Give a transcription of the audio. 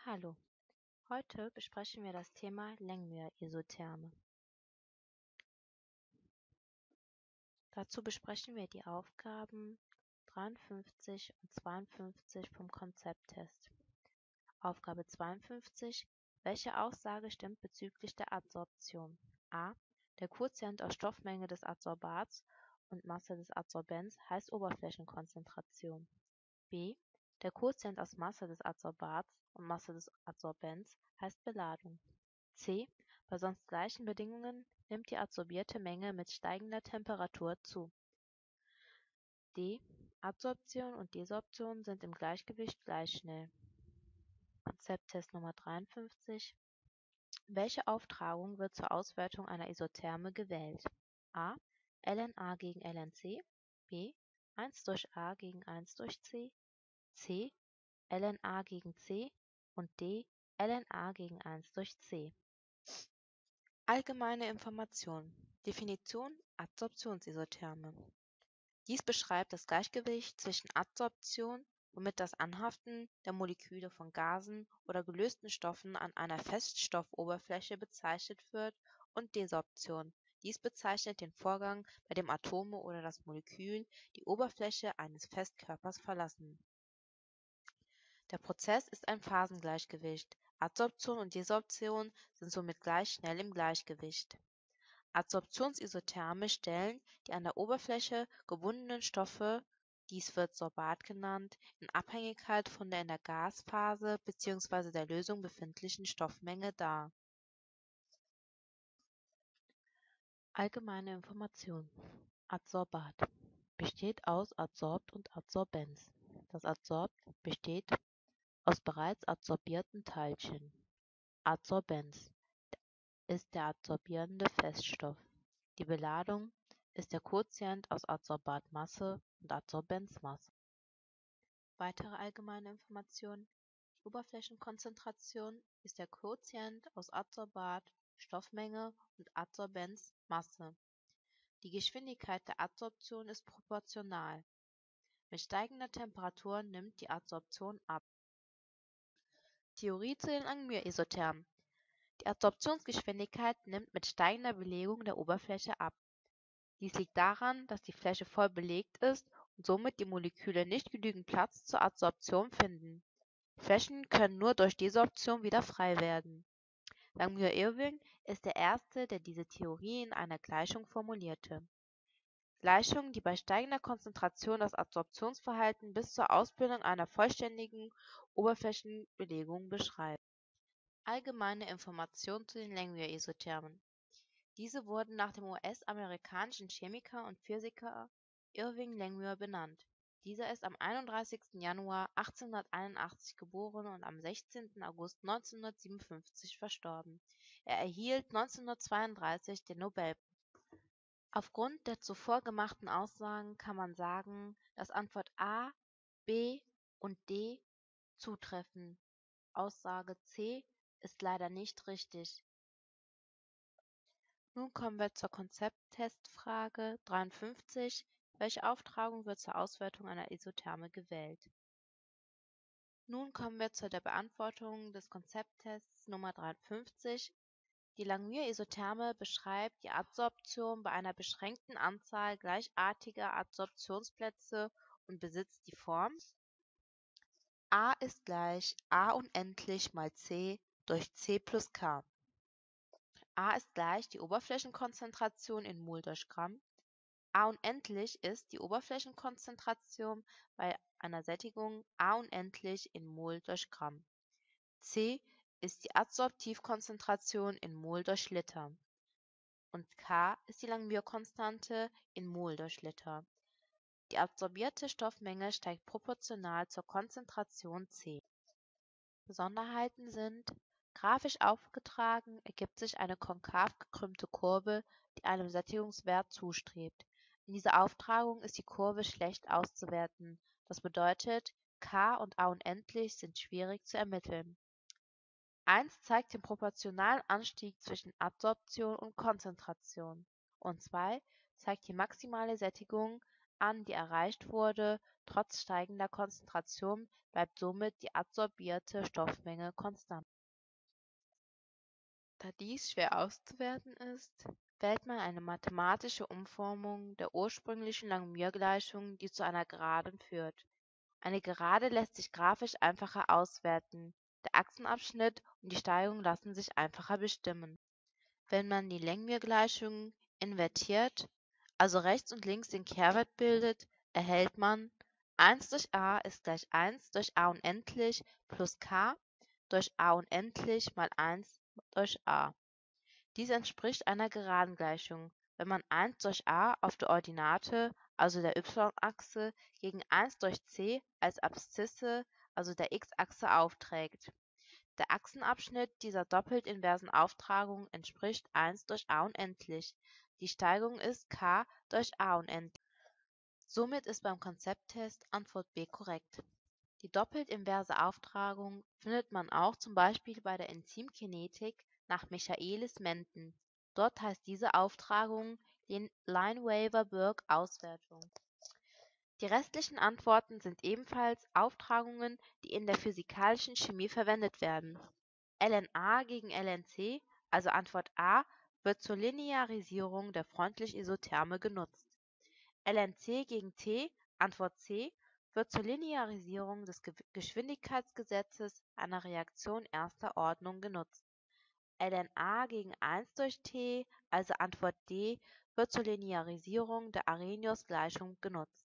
Hallo, heute besprechen wir das Thema Langmuir-Isotherme. Dazu besprechen wir die Aufgaben 53 und 52 vom Konzepttest. Aufgabe 52: Welche Aussage stimmt bezüglich der Adsorption? A. Der Quotient aus Stoffmenge des Adsorbats und Masse des Adsorbents heißt Oberflächenkonzentration. B. Der Quotient aus Masse des Adsorbats und Masse des Adsorbents heißt Beladung. C. Bei sonst gleichen Bedingungen nimmt die adsorbierte Menge mit steigender Temperatur zu. D. Adsorption und Desorption sind im Gleichgewicht gleich schnell. Konzepttest Nummer 53. Welche Auftragung wird zur Auswertung einer Isotherme gewählt? A. LNA gegen LNC. B. 1 durch A gegen 1 durch C. C. LNA gegen C. Und D. LNA gegen 1 durch C. Allgemeine Information. Definition Adsorptionsisotherme. Dies beschreibt das Gleichgewicht zwischen Adsorption, womit das Anhaften der Moleküle von Gasen oder gelösten Stoffen an einer Feststoffoberfläche bezeichnet wird, und Desorption. Dies bezeichnet den Vorgang, bei dem Atome oder das Molekül die Oberfläche eines Festkörpers verlassen. Der Prozess ist ein Phasengleichgewicht. Adsorption und Desorption sind somit gleich schnell im Gleichgewicht. Adsorptionsisotherme stellen die an der Oberfläche gebundenen Stoffe, dies wird Sorbat genannt, in Abhängigkeit von der in der Gasphase bzw. der Lösung befindlichen Stoffmenge dar. Allgemeine Information. Adsorbat besteht aus Adsorbt und Adsorbens. Das Adsorbt besteht aus bereits adsorbierten Teilchen. Adsorbens ist der adsorbierende Feststoff. Die Beladung ist der Quotient aus Adsorbatmasse und Adsorbenzmasse. Weitere allgemeine Informationen: Die Oberflächenkonzentration ist der Quotient aus Adsorbat, Stoffmenge und Adsorbenzmasse. Die Geschwindigkeit der Adsorption ist proportional. Mit steigender Temperatur nimmt die Adsorption ab. Theorie zu den Langmuir-Isothermen. Die Adsorptionsgeschwindigkeit nimmt mit steigender Belegung der Oberfläche ab. Dies liegt daran, dass die Fläche voll belegt ist und somit die Moleküle nicht genügend Platz zur Adsorption finden. Flächen können nur durch Desorption wieder frei werden. Langmuir-Irving ist der erste, der diese Theorie in einer Gleichung formulierte. Gleichung, die bei steigender Konzentration das Adsorptionsverhalten bis zur Ausbildung einer vollständigen Oberflächenbelegung beschreibt. Allgemeine Information zu den Langmuir-Isothermen. Diese wurden nach dem US-amerikanischen Chemiker und Physiker Irving Langmuir benannt. Dieser ist am 31. Januar 1881 geboren und am 16. August 1957 verstorben. Er erhielt 1932 den Nobelpreis. Aufgrund der zuvor gemachten Aussagen kann man sagen, dass Antwort A, B und D zutreffen. Aussage C ist leider nicht richtig. Nun kommen wir zur Konzepttestfrage 53. Welche Auftragung wird zur Auswertung einer Isotherme gewählt? Nun kommen wir zu der Beantwortung des Konzepttests Nummer 53. Die Langmuir-Isotherme beschreibt die Adsorption bei einer beschränkten Anzahl gleichartiger Adsorptionsplätze und besitzt die Form: A ist gleich A unendlich mal C durch C plus K. A ist gleich die Oberflächenkonzentration in Mol durch Gramm. A unendlich ist die Oberflächenkonzentration bei einer Sättigung A unendlich in Mol durch Gramm. C ist die Adsorptivkonzentration in Mol durch Liter. Und K ist die Langmuir-Konstante in Mol durch Liter. Die adsorbierte Stoffmenge steigt proportional zur Konzentration C. Besonderheiten sind: Grafisch aufgetragen ergibt sich eine konkav gekrümmte Kurve, die einem Sättigungswert zustrebt. In dieser Auftragung ist die Kurve schlecht auszuwerten, das bedeutet, K und A unendlich sind schwierig zu ermitteln. 1 zeigt den proportionalen Anstieg zwischen Adsorption und Konzentration und 2 zeigt die maximale Sättigung an, die erreicht wurde Trotz steigender Konzentration bleibt somit die adsorbierte Stoffmenge konstant. Da dies schwer auszuwerten ist, wählt man eine mathematische Umformung der ursprünglichen Langmuir-Gleichung, die zu einer Geraden führt. Eine Gerade lässt sich grafisch einfacher auswerten, der Achsenabschnitt und die Steigung lassen sich einfacher bestimmen. Wenn man die Langmuir-Gleichung invertiert, also rechts und links den Kehrwert bildet, erhält man 1 durch a ist gleich 1 durch a unendlich plus k durch a unendlich mal 1 durch a. Dies entspricht einer Geradengleichung, wenn man 1 durch a auf der Ordinate, also der y-Achse, gegen 1 durch c als Abszisse, also der x-Achse aufträgt. Der Achsenabschnitt dieser doppelt inversen Auftragung entspricht 1 durch a unendlich. Die Steigung ist k durch a unendlich. Somit ist beim Konzepttest Antwort B korrekt. Die doppelt inverse Auftragung findet man auch zum Beispiel bei der Enzymkinetik nach Michaelis-Menten. Dort heißt diese Auftragung Lineweaver-Burk-Auswertung. Die restlichen Antworten sind ebenfalls Auftragungen, die in der physikalischen Chemie verwendet werden. LNA gegen LNC, also Antwort A, wird zur Linearisierung der Freundlich-Isotherme genutzt. LNC gegen T, Antwort C, wird zur Linearisierung des Geschwindigkeitsgesetzes einer Reaktion erster Ordnung genutzt. LNA gegen 1 durch T, also Antwort D, wird zur Linearisierung der Arrhenius-Gleichung genutzt.